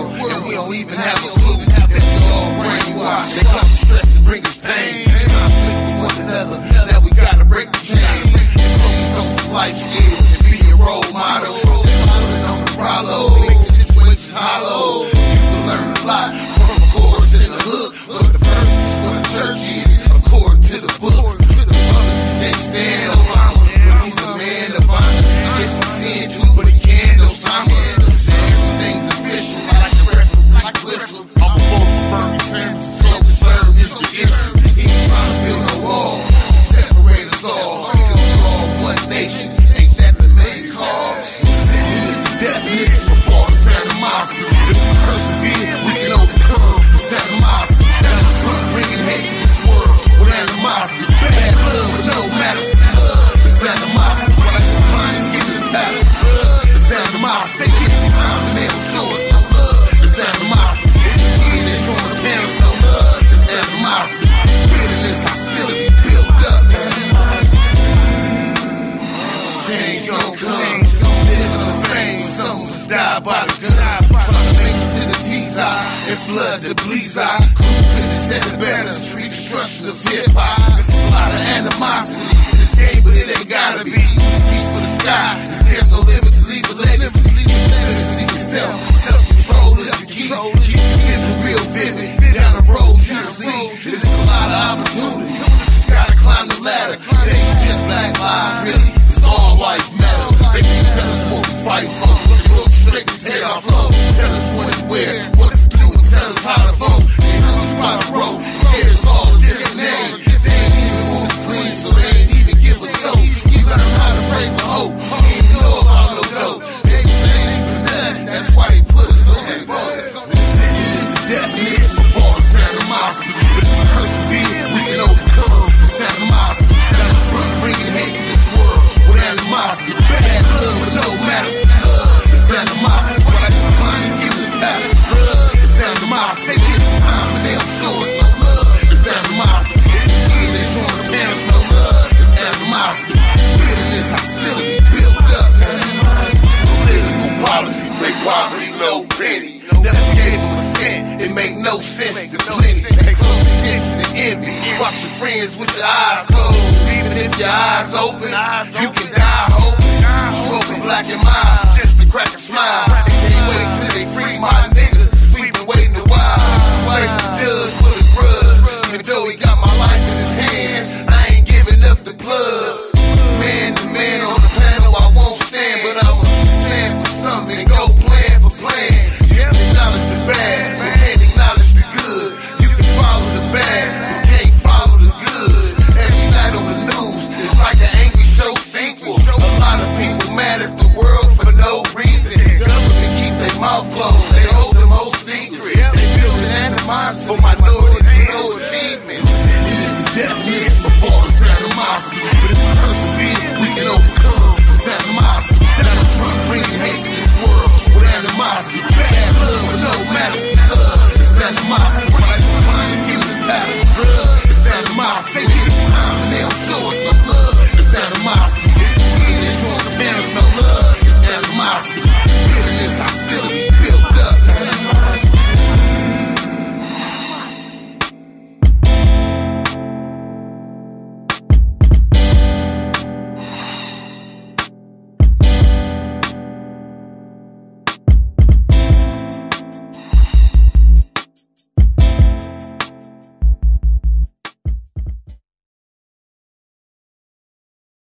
world, and we don't even have a clue that we all brainwashed. They come to stress and bring us pain. Conflict with one another, now we gotta break the chain. And focus on some life skills and be a role model. Stay pulling on the Rollo, make situations hollow. You can learn a lot from a chorus and a hook, but the verse is what the church is, according to the book. The public can't stand Obama, but he's a man of honor. Yes, he's sin too, but he can't Osama. Everything's official, like the referee, like whistle. I'm a vote for Bernie Sanders. So concerned is the issue. He ain't trying to build no wall to separate us all, because we're all one nation. Ain't that the main cause? Sin is the definition of all this animosity. If we persevere, we can overcome this animosity. Down the truck, bringing hate to this world with animosity. Bad blood with no majesty. Love, this animosity. What I decline is giving us past the drug. This animosity. They give us time and they don't show us no love. This animosity. If the kids ain't showing the parents no love, this animosity. Bitterness, hostility built up. Change gon' come. Live for the fame. Some of us die by the gun. Trying to make it to the T's eye and flood the bleeds eye. Who could've said it better? Reconstruction of hip-hop. There's a lot of animosity in this game, but it ain't gotta be. It's reach for the sky, cause there's no limit to leave a legacy. See yourself, self-control is the key. Keep your vision real vivid. Down the road you'll see there's a lot of opportunity. Just gotta climb the ladder. It ain't just black lives, really. It's all life matter. They can't tell us what we fight for. Look straight to take our flow. Tell us when and where, what to do, and tell us how to vote. They hook us by the rope. Yeah, it's all a different name. They ain't even moves clean, so they ain't even give us soap. We learn how to pray for hope. We ain't know about no dope. They ain't for nothing. That's why they put us on that boat. Sin is the definition of all this animosity. But if we persevere, we can overcome this animosity. Down the truck, bringing hate to this world with animosity. Bad blood with no majesty. Love, this animosity. What I decline is giving us past the drug. This animosity. They give us time and they don't show us no love. This animosity. If the kids ain't showing the parents no love. This animosity. Bitterness, hostility built up. Political policy, make poverty no penny. Never gave them a cent, it make no sense to plenty. Pay close attention to envy. Watch your friends with your eyes closed. Even if your eyes open, you can die hoping. Smoking black and mild, just to crack a smile. They can't wait till they free my niggas, cause we been waiting a while. Face the judge with a grudge, even though he got my life in his hands, I ain't giving up the blood. Man to man on the panel, I won't stand, but I'ma stand for something and go plan for plan. You can acknowledge the bad, but can't acknowledge the good. You can follow the bad, but can't follow the good. Every night on the news, it's like an angry show sequel. A lot of people mad at the world for no reason. The government keep their mouth closed, they hold them whole secrets. They building animosity for minorities, no achievement. Sin is the definition of all this animosity. But if we persevere, we can overcome